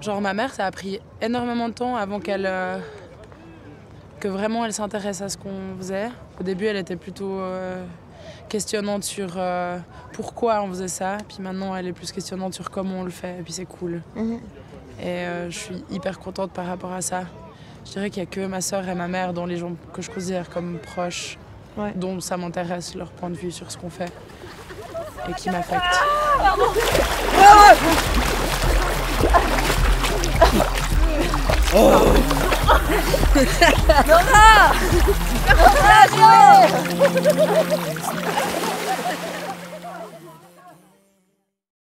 Genre ma mère, ça a pris énormément de temps avant que vraiment elle s'intéresse à ce qu'on faisait. Au début, elle était plutôt questionnante sur pourquoi on faisait ça. Puis maintenant, elle est plus questionnante sur comment on le fait. Et puis c'est cool. Et je suis hyper contente par rapport à ça. Je dirais qu'il n'y a que ma sœur et ma mère, dont les gens que je considère comme proches, dont ça m'intéresse, leur point de vue sur ce qu'on fait et qui m'affecte. Nora!